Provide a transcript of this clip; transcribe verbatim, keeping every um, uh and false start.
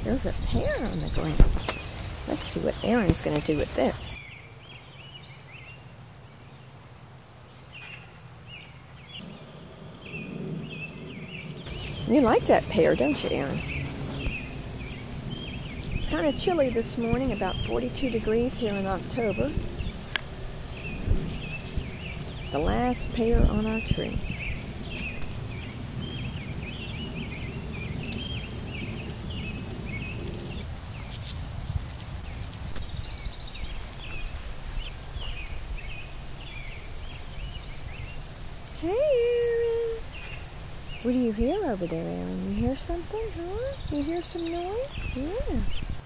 There's a pear on the ground. Let's see what Aaron's going to do with this. You like that pear, don't you, Aaron? It's kind of chilly this morning, about forty-two degrees here in October. The last pear on our tree. Hey, Aaron. What do you hear over there, Aaron? You hear something, huh? You hear some noise? Yeah.